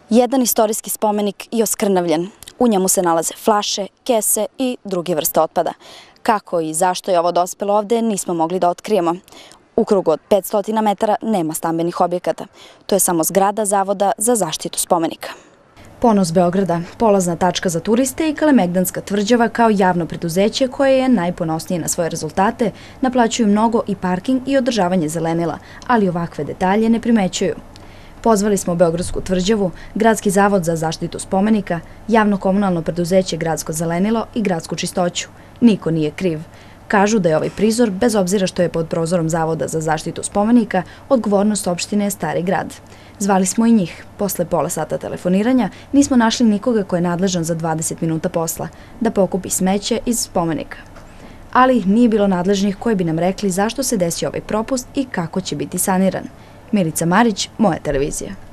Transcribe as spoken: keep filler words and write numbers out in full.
Jedan istorijski spomenik je oskrnavljen. U njemu se nalaze flaše, kese i druge vrste otpada. Kako i zašto je ovo dospelo ovde nismo mogli da otkrijemo. U krugu od petsto metara nema stambenih objekata. To je samo zgrada Zavoda za zaštitu spomenika. Ponos Beograda, polazna tačka za turiste i Kalemegdanska tvrđava kao javno preduzeće koje je najponosnije na svoje rezultate, naplaćuju mnogo i parking i održavanje zelenila, ali ovakve detalje ne primećuju. Pozvali smo Beogradsku tvrđavu, Gradski zavod za zaštitu spomenika, javno-komunalno preduzeće Gradsko zelenilo i Gradsku čistoću. Niko nije kriv. Kažu da je ovaj prizor, bez obzira što je pod prozorom Zavoda za zaštitu spomenika, odgovornost opštine Stari grad. Zvali smo i njih. Posle pola sata telefoniranja nismo našli nikoga ko je nadležan za dvadeset minuta posla, da pokupi smeće iz spomenika. Ali nije bilo nadležnih koji bi nam rekli zašto se desio ovaj propust i kako će biti saniran. Milica Marić, Moja televizija.